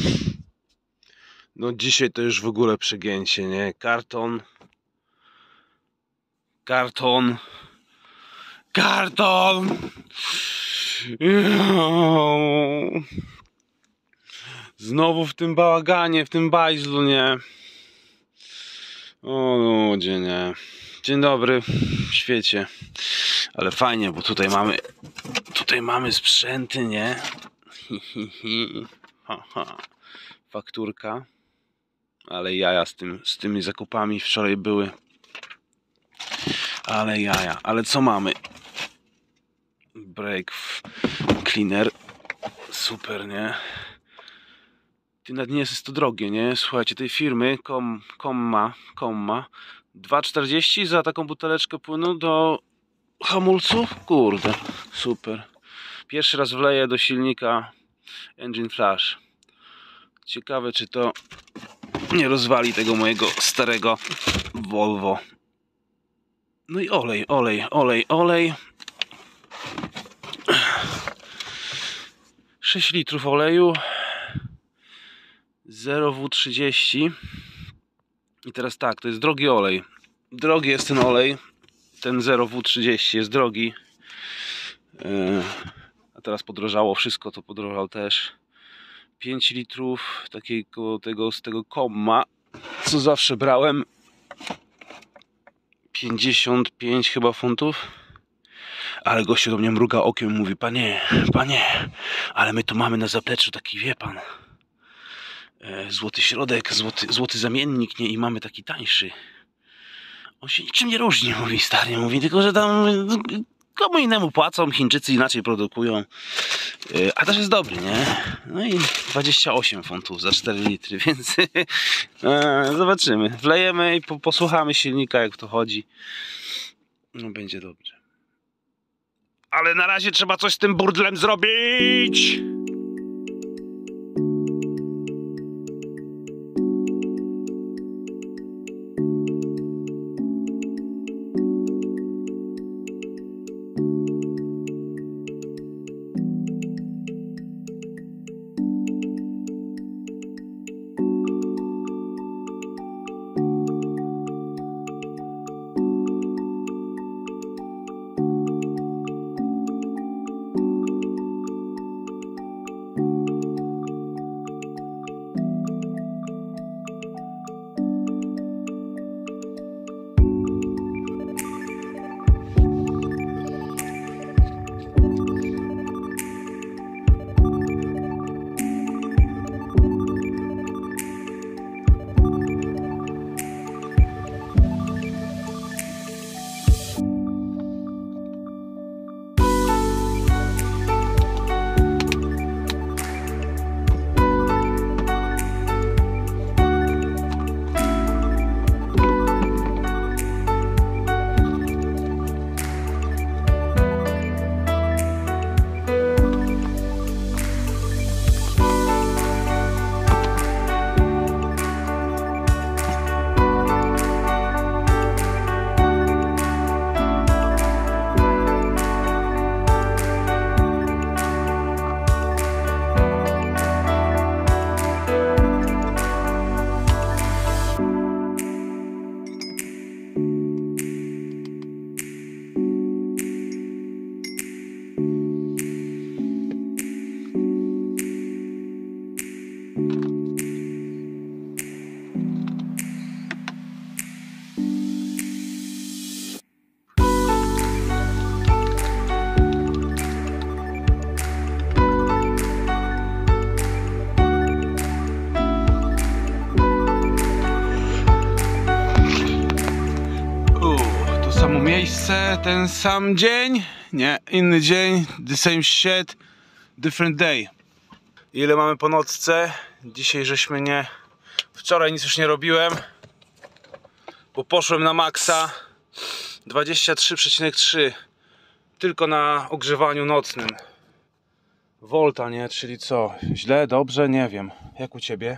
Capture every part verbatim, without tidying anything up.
No dzisiaj to już w ogóle przegięcie, nie? Karton. Karton. Karton! Znowu w tym bałaganie, w tym bajzlu, nie? O ludzie, nie. Dzień dobry w świecie. Ale fajnie, bo tutaj mamy tutaj mamy sprzęty, nie? Hi, hi, hi. Ha, ha. Fakturka. Ale jaja z tym, z tymi zakupami wczoraj były. Ale jaja. Ale co mamy? Brake cleaner. Super, nie? Ty na dnie jest to drogie, nie? Słuchajcie, tej firmy Com, Comma, Comma dwa czterdzieści za taką buteleczkę płynu do hamulców? Kurde, super. Pierwszy raz wleję do silnika Engine Flash. Ciekawe, czy to nie rozwali tego mojego starego Volvo. No i olej, olej, olej, olej. sześć litrów oleju. zero W trzydzieści. I teraz tak, to jest drogi olej. Drogi jest ten olej. Ten zero W trzydzieści jest drogi. Yy, a teraz podrożało wszystko, to podrożał też. pięć litrów takiego tego z tego Comma, co zawsze brałem. pięćdziesiąt pięć chyba funtów. Ale gościu do mnie mruga okiem i mówi: Panie, panie, ale my tu mamy na zapleczu taki, wie pan, złoty środek, złoty, złoty zamiennik, nie? I mamy taki tańszy. On się niczym nie różni, mówi stary, mówi, tylko że tam komu innemu płacą, Chińczycy inaczej produkują. A też jest dobry, nie? No i dwadzieścia osiem funtów za cztery litry, więc zobaczymy. Wlejemy i posłuchamy silnika, jak to chodzi. No będzie dobrze. Ale na razie trzeba coś z tym burdlem zrobić! Miejsce, ten sam dzień, nie, inny dzień, the same shit, different day. Ile mamy po nocce? Dzisiaj żeśmy nie, wczoraj nic już nie robiłem, bo poszłem na maksa dwadzieścia trzy przecinek trzy tylko na ogrzewaniu nocnym. Volta, nie, czyli co? Źle, dobrze, nie wiem. Jak u ciebie?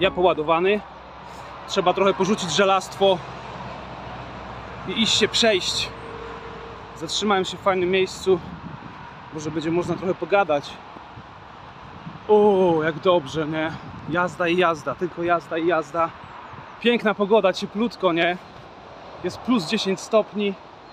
ja poładowany. Trzeba trochę porzucić żelastwo i iść się przejść. Zatrzymałem się w fajnym miejscu. Może będzie można trochę pogadać. O, jak dobrze, nie? Jazda i jazda, tylko jazda i jazda. Piękna pogoda, cieplutko, nie? Jest plus dziesięć stopni.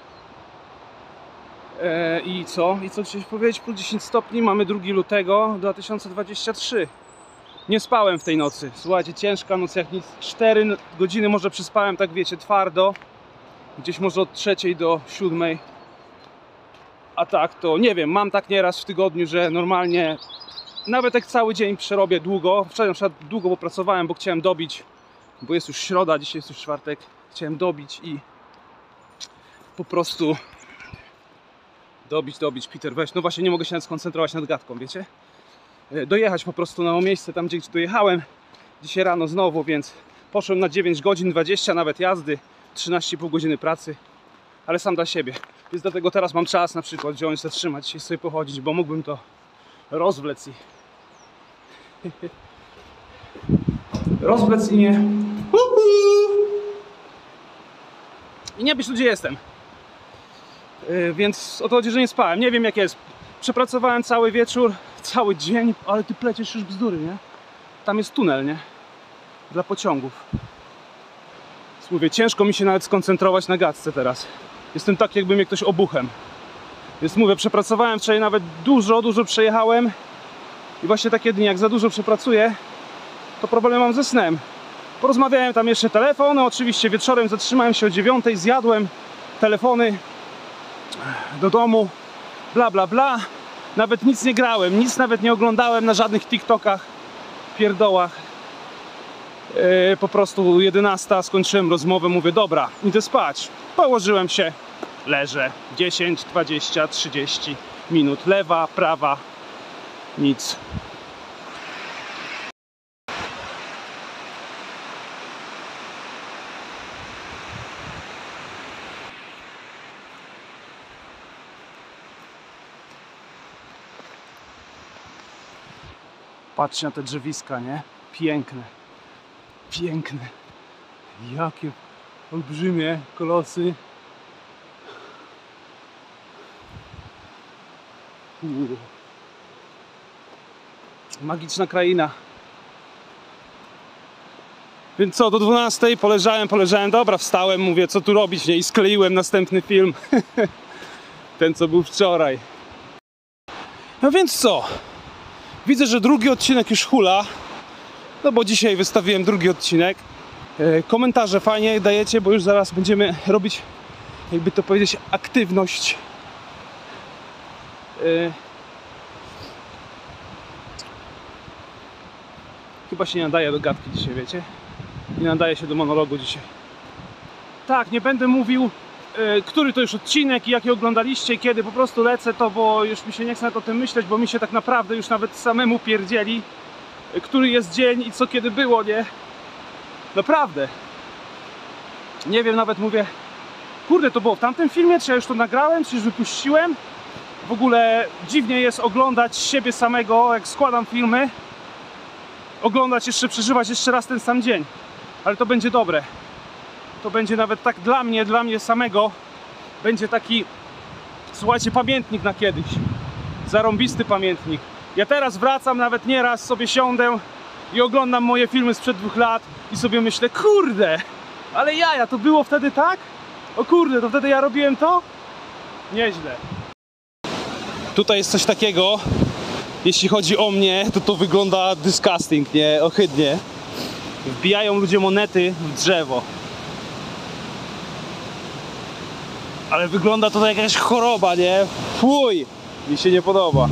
Eee, I co? I co chciałeś powiedzieć? Plus dziesięć stopni, mamy drugiego lutego dwa tysiące dwudziestego trzeciego. Nie spałem w tej nocy. Słuchajcie, ciężka noc jak nic. cztery godziny może przespałem, tak wiecie, twardo. Gdzieś może od trzeciej do siódmej. A tak to nie wiem, mam tak nieraz w tygodniu, że normalnie nawet jak cały dzień przerobię długo. Wczoraj na przykład długo popracowałem, bo chciałem dobić, bo jest już środa, dzisiaj jest już czwartek. Chciałem dobić i po prostu dobić, dobić. Peter, weź, no właśnie nie mogę się nawet skoncentrować nad gadką, wiecie? Dojechać po prostu na miejsce, tam gdzie dojechałem dzisiaj rano znowu, więc poszłem na dziewięć godzin dwadzieścia nawet jazdy, trzynaście i pół godziny pracy, ale sam dla siebie. Więc dlatego teraz mam czas na przykład wziąć, zatrzymać się i sobie pochodzić, bo mógłbym to rozwlec i rozwlec i nie i nie być tu, gdzie jestem. Yy, więc o to chodzi, że nie spałem. Nie wiem jak jest. Przepracowałem cały wieczór, cały dzień, ale ty pleciesz już bzdury, nie? Tam jest tunel, nie? Dla pociągów. Mówię, ciężko mi się nawet skoncentrować na gadce teraz. Jestem tak, jakby mnie ktoś obuchem. Więc mówię, przepracowałem wczoraj nawet dużo, dużo przejechałem. I właśnie takie dni, jak za dużo przepracuję, to problem mam ze snem. Porozmawiałem tam jeszcze telefony, oczywiście wieczorem zatrzymałem się o dziewiątej, zjadłem telefony do domu, bla bla bla. Nawet nic nie grałem, nic nawet nie oglądałem na żadnych TikTokach, pierdołach. Yy, po prostu jedenasta, skończyłem rozmowę, mówię, dobra, idę spać. Położyłem się, leżę, dziesięć, dwadzieścia, trzydzieści minut, lewa, prawa, nic. Patrzcie na te drzewiska, nie? Piękne. Piękne. Jakie olbrzymie kolosy. Uuu. Magiczna kraina. Więc co, do dwunastej poleżałem, poleżałem, dobra, wstałem, mówię, co tu robić, nie? I skleiłem następny film. Ten, co był wczoraj. No więc co? Widzę, że drugi odcinek już hula. No bo dzisiaj wystawiłem drugi odcinek. Komentarze fajnie dajecie, bo już zaraz będziemy robić, jakby to powiedzieć, aktywność. Chyba się nie nadaje do gadki dzisiaj, wiecie? Nie nadaje się do monologu dzisiaj. Tak, nie będę mówił, który to już odcinek i jaki oglądaliście i kiedy. Po prostu lecę to, bo już mi się nie chce nad o tym myśleć, bo mi się tak naprawdę już nawet samemu pierdzieli, który jest dzień i co kiedy było, nie? Naprawdę. Nie wiem, nawet mówię, kurde, to było w tamtym filmie, czy ja już to nagrałem, czy już wypuściłem? W ogóle dziwnie jest oglądać siebie samego, jak składam filmy. Oglądać jeszcze, przeżywać jeszcze raz ten sam dzień. Ale to będzie dobre. To będzie nawet tak dla mnie, dla mnie samego, będzie taki, słuchajcie, pamiętnik na kiedyś. Zarąbisty pamiętnik. Ja teraz wracam, nawet nieraz sobie siądę i oglądam moje filmy sprzed dwóch lat i sobie myślę, kurde, ale jaja, to było wtedy tak? O kurde, to wtedy ja robiłem to? Nieźle. Tutaj jest coś takiego, jeśli chodzi o mnie, to to wygląda disgusting, nie? Ohydnie. Wbijają ludzie monety w drzewo. Ale wygląda to jak jakaś choroba, nie? Fuj! Mi się nie podoba.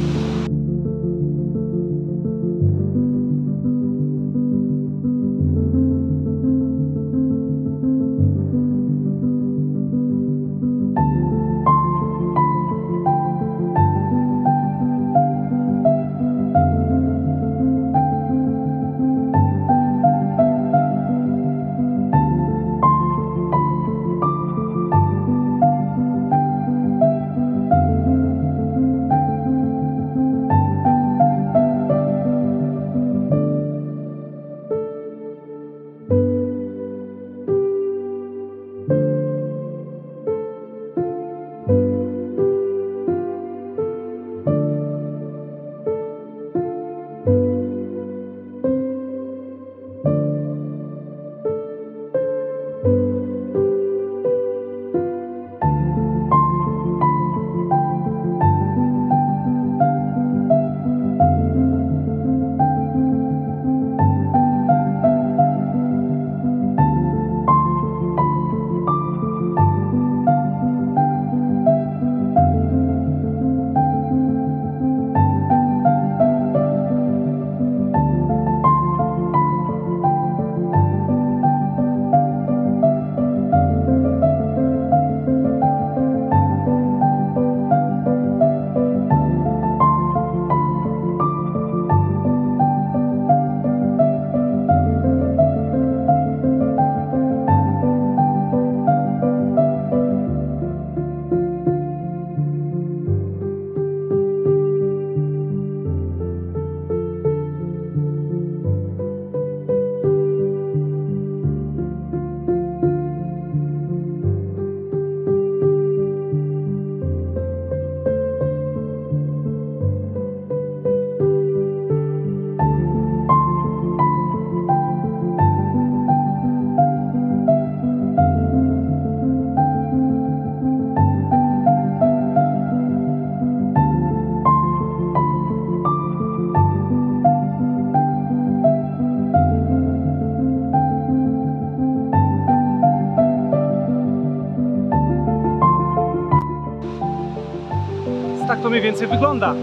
mniej więcej wygląda.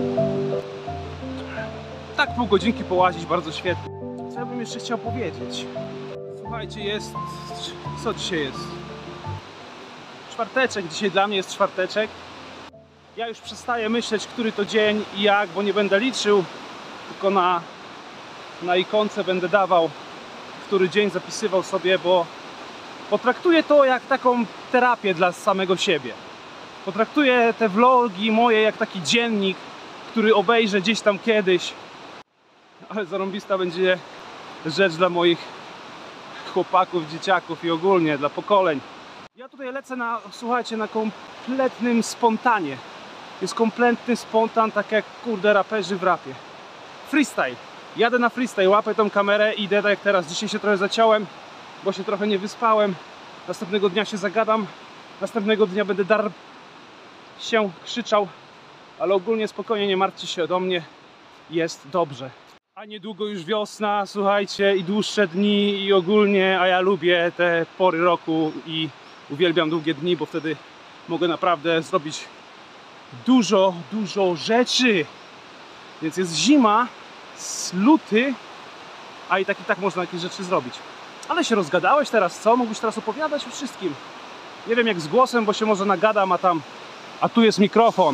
Tak pół godzinki połazić, bardzo świetnie. Co ja bym jeszcze chciał powiedzieć? Słuchajcie, jest... co dzisiaj jest? Czwarteczek, dzisiaj dla mnie jest czwarteczek. Ja już przestaję myśleć, który to dzień i jak, bo nie będę liczył, tylko na, na ikonce będę dawał, który dzień zapisywał sobie, bo potraktuję to jak taką terapię dla samego siebie. Potraktuję te vlogi moje jak taki dziennik, który obejrzę gdzieś tam kiedyś. Ale zarąbista będzie rzecz dla moich chłopaków, dzieciaków i ogólnie dla pokoleń. Ja tutaj lecę na, słuchajcie, na kompletnym spontanie. Jest kompletny spontan, tak jak kurde raperzy w rapie. Freestyle. Jadę na freestyle, łapę tą kamerę i idę tak jak teraz. Dzisiaj się trochę zaciąłem, bo się trochę nie wyspałem. Następnego dnia się zagadam. Następnego dnia będę dar się krzyczał. Ale ogólnie spokojnie, nie martwcie się o mnie. Jest dobrze. A niedługo już wiosna, słuchajcie, i dłuższe dni i ogólnie, a ja lubię te pory roku i uwielbiam długie dni, bo wtedy mogę naprawdę zrobić dużo, dużo rzeczy. Więc jest zima, luty, a i tak i tak można jakieś rzeczy zrobić. Ale się rozgadałeś teraz, co? Mógłbyś teraz opowiadać o wszystkim. Nie wiem jak z głosem, bo się może nagadam, a tam... A tu jest mikrofon.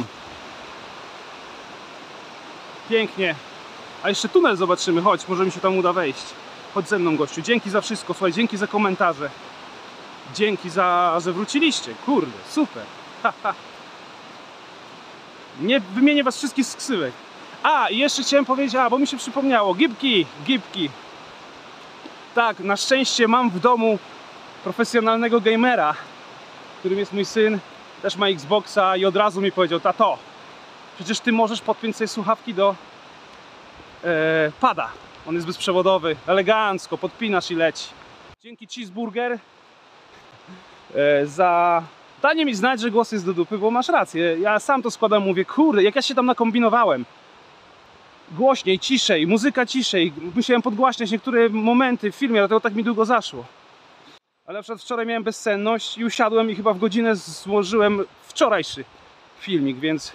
Pięknie. A jeszcze tunel zobaczymy, chodź, może mi się tam uda wejść. Chodź ze mną, gościu. Dzięki za wszystko, słuchaj, dzięki za komentarze. Dzięki za, że wróciliście. Kurde, super. Ha, ha. Nie wymienię was wszystkich z ksywek. A, i jeszcze chciałem powiedzieć, a, bo mi się przypomniało, gipki, gipki. Tak, na szczęście mam w domu profesjonalnego gamera, którym jest mój syn, też ma Xboxa i od razu mi powiedział, tato, przecież ty możesz podpiąć sobie słuchawki do e, pada. On jest bezprzewodowy, elegancko, podpinasz i leci. Dzięki Cheeseburger e, za danie mi znać, że głos jest do dupy, bo masz rację. Ja sam to składam, mówię, kurde, jak ja się tam nakombinowałem. Głośniej, ciszej, muzyka ciszej. Musiałem podgłaśniać niektóre momenty w filmie, dlatego tak mi długo zaszło. Ale na przykład wczoraj miałem bezsenność i usiadłem i chyba w godzinę złożyłem wczorajszy filmik, więc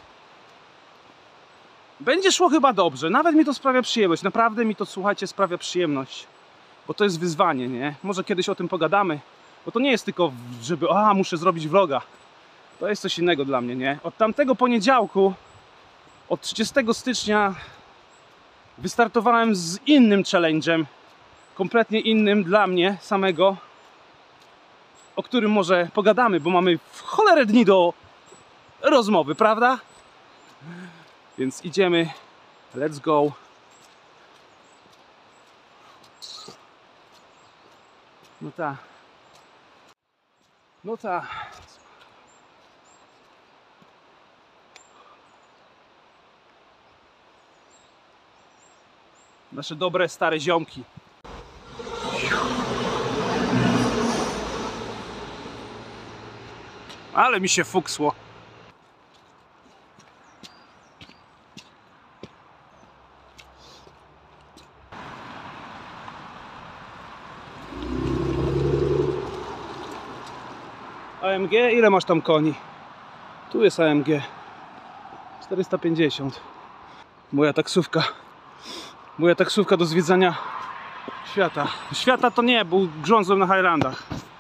będzie szło chyba dobrze. Nawet mi to sprawia przyjemność. Naprawdę mi to, słuchajcie, sprawia przyjemność. Bo to jest wyzwanie, nie? Może kiedyś o tym pogadamy. Bo to nie jest tylko, żeby, a, muszę zrobić vloga. To jest coś innego dla mnie, nie? Od tamtego poniedziałku, od trzydziestego stycznia wystartowałem z innym challenge'em. Kompletnie innym dla mnie samego. O którym może pogadamy, bo mamy w cholerę dni do rozmowy, prawda? Więc idziemy. Let's go. No ta. No ta. Nasze dobre, stare ziomki. Ale mi się fuksło. A M G? Ile masz tam koni? Tu jest A M G. czterysta pięćdziesiąt. Moja taksówka. Moja taksówka do zwiedzania świata. Świata to nie, był grzązłem na Highlandach.